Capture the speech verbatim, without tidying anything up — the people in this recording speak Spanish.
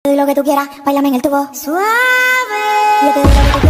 Lo que tú quieras, bailame en el tubo suave. Yo te doy lo que tú